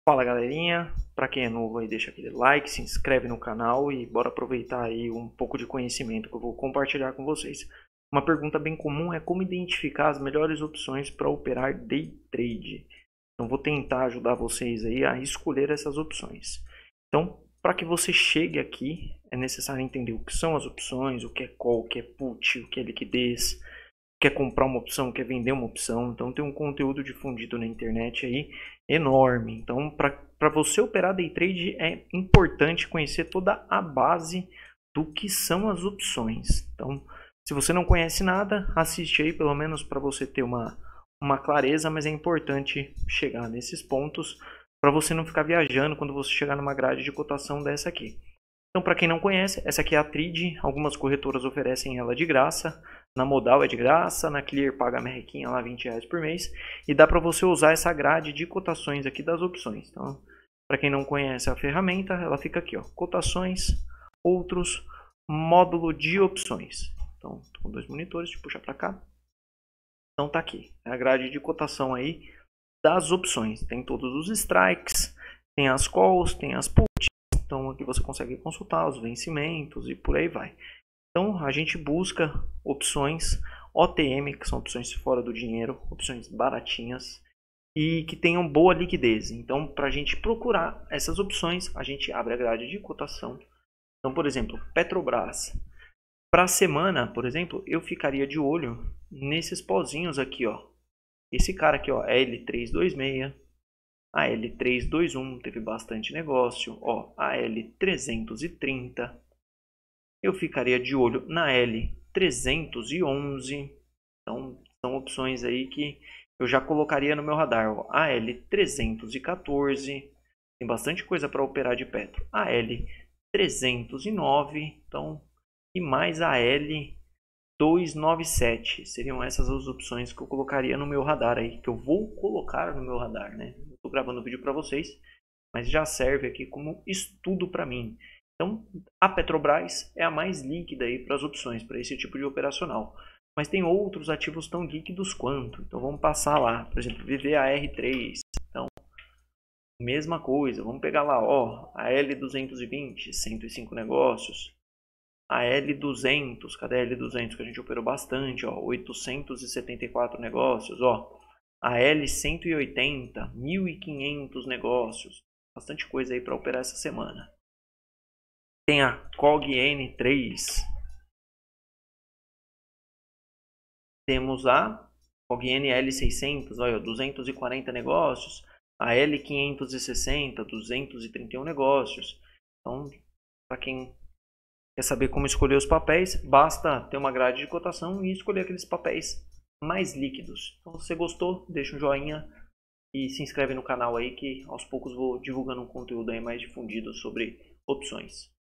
Fala galerinha, para quem é novo aí deixa aquele like, se inscreve no canal e bora aproveitar aí um pouco de conhecimento que eu vou compartilhar com vocês. Uma pergunta bem comum é como identificar as melhores opções para operar day trade. Então vou tentar ajudar vocês aí a escolher essas opções. Então, para que você chegue aqui, é necessário entender o que são as opções, o que é call, o que é put, o que é liquidez, quer comprar uma opção, quer vender uma opção. Então tem um conteúdo difundido na internet aí enorme. Então para você operar day trade é importante conhecer toda a base do que são as opções. Então se você não conhece nada, assiste aí pelo menos para você ter uma clareza, mas é importante chegar nesses pontos para você não ficar viajando quando você chegar numa grade de cotação dessa aqui. Então, para quem não conhece, essa aqui é a Trid. Algumas corretoras oferecem ela de graça. Na Modal é de graça, na Clear paga a merrequinha lá R$20 por mês. E dá para você usar essa grade de cotações aqui das opções. Então, para quem não conhece a ferramenta, ela fica aqui, ó, cotações, outros, módulo de opções. Então, com dois monitores, deixa eu puxar para cá. Então tá aqui, é a grade de cotação aí das opções. Tem todos os strikes, tem as calls, tem as puts. Então aqui você consegue consultar os vencimentos e por aí vai. Então a gente busca opções OTM, que são opções fora do dinheiro, opções baratinhas e que tenham boa liquidez. Então para a gente procurar essas opções, a gente abre a grade de cotação. Então, por exemplo, Petrobras. Para a semana, por exemplo, eu ficaria de olho nesses pozinhos aqui, ó. Esse cara aqui, ó, L326. A L321 teve bastante negócio, ó, a L330. Eu ficaria de olho na L311. Então, são opções aí que eu já colocaria no meu radar, ó. A L314. Tem bastante coisa para operar de Petro. A L309, então, e mais a L297. Seriam essas as opções que eu colocaria no meu radar aí, que eu vou colocar no meu radar, né? Estou gravando o vídeo para vocês, mas já serve aqui como estudo para mim. Então, a Petrobras é a mais líquida aí para as opções, para esse tipo de operacional. Mas tem outros ativos tão líquidos quanto. Então, vamos passar lá. Por exemplo, VVAR3. Então, mesma coisa. Vamos pegar lá, ó, a L220, 105 negócios. A L200, cadê a L200 que a gente operou bastante, ó, 874 negócios, ó. A L180, 1.500 negócios. Bastante coisa aí para operar essa semana. Tem a COGN3. Temos a COGN L600, olha, 240 negócios. A L560, 231 negócios. Então, para quem quer saber como escolher os papéis, basta ter uma grade de cotação e escolher aqueles papéis mais líquidos. Então, se você gostou, deixa um joinha e se inscreve no canal aí que aos poucos vou divulgando um conteúdo aí mais difundido sobre opções.